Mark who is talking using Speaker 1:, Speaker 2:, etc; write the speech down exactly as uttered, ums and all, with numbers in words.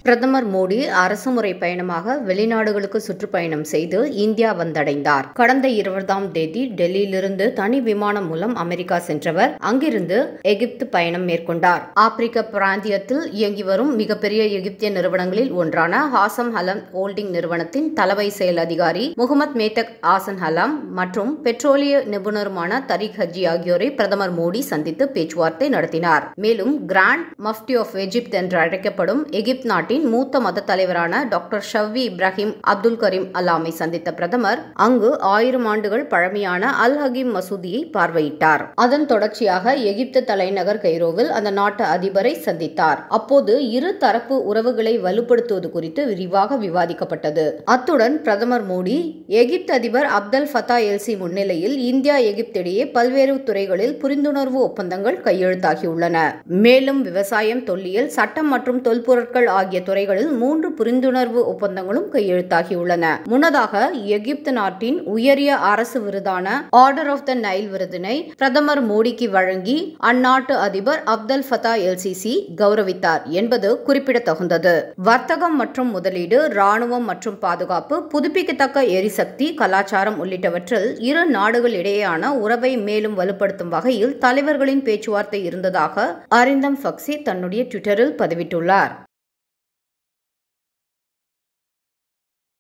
Speaker 1: பிரதமர் மோடி அரசுமுறை பயணமாக வெளிநாடுகளுக்கு சுற்றுப்பயணம் செய்து இந்தியா வந்தடைந்தார். கடந்த இருபதாம் தேதி டெல்லியிலிருந்து தனி விமானம் மூலம் அமெரிக்கா சென்றவர் அங்கிருந்து எகிப்து பயணம் மேற்கொண்டார். ஆப்பிரிக்க பிராந்தியத்தில் இயங்கி வரும் மிகப்பெரிய எகிப்திய நிறுவனங்களில் ஒன்றான ஹாசம் ஹலம் ஹோல்டிங் நிறுவனத்தின் தலைமை செயல் அதிகாரி முகமது மேத்தக் ஆசன் ஹலாம் மற்றும் பெட்ரோலிய நிபுணருமான தரிக் ஹஜி ஆகியோரை பிரதமர் மோடி சந்தித்து பேச்சுவார்த்தை நடத்தினார். மேலும் கிராண்ட் மஃப்டி ஆஃப் எஜிப்த் என்று அழைக்கப்படும் எகிப்து நாட்டின் மூத்த மத தலைவரான doctor Shawki Ibrahim Abdul Karim அல்லாமை சந்தித்த பிரதமர் அங்கு ஆயிரம் ஆண்டுகள் பழமையான அல் ஹகீம் மசூதியை பார்வையிட்டார். அதன் தொடர்ச்சியாக எகிப்து தலைநகர் கெய்ரோவில் அந்த நாட்டு அதிபரை சந்தித்தார். அப்போது இரு தரப்பு உறவுகளை வலுப்படுத்துவது குறித்து விரிவாக விவாதிக்கப்பட்டது. அத்துடன் பிரதமர் மோடி எகிப்து அதிபர் அப்தல் ஃபத்தா எல்சி முன்னிலையில் இந்தியா எகிப்து இடையே பல்வேறு துறைகளில் புரிந்துணர்வு ஒப்பந்தங்கள் கையெழுத்தாகியுள்ளன. மேலும் விவசாயம், தொல்லியல், சட்டம் மற்றும் தொல்பொருட்கள் ஆகிய துறைகளில் மூன்று புரிந்துணர்வு ஒப்பந்தங்களும் கையெழுத்தாகியுள்ளன. முன்னதாக எகிப்து நாட்டின் உயரிய அரசு விருதான ஆர்டர் ஆஃப் த நைல் விருதினை பிரதமர் மோடிக்கு வழங்கி அந்நாட்டு அதிபர் அப்தல் ஃபத்தா எல்சிசி கௌரவித்தார் என்பது குறிப்பிடத்தகுந்தது. வர்த்தகம் மற்றும் முதலீடு, ராணுவம் மற்றும் பாதுகாப்பு, புதுப்பிக்கத்தக்க எரிசக்தி, கலாச்சாரம் உள்ளிட்டவற்றில் இரு நாடுகள் இடையேயான உறவை மேலும் வலுப்படுத்தும் வகையில் தலைவர்களின் பேச்சுவார்த்தை இருந்ததாக அரிந்தம் பக்சி தன்னுடைய ட்விட்டரில் பதிவிட்டுள்ளார்.